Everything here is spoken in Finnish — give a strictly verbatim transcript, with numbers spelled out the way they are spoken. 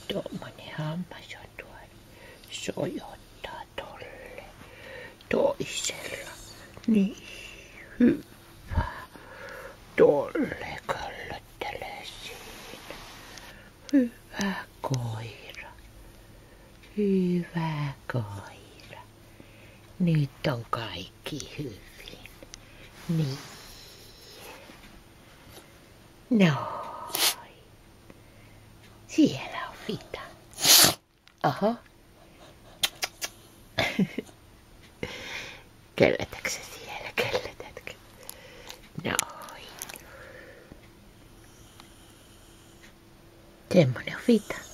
Tuommoinen hammas on tuolla. Sojottaa tolle toisella. Niin hyvä. Tolle köllöttelee siinä. Hyvä koira. Hyvä koira. Nyt on kaikki hyvin. Niin. Noin. Siellä on Fita. Oho. Kelletätkö sä siellä? Kelletätkö? Noin. Semmonen on Fita.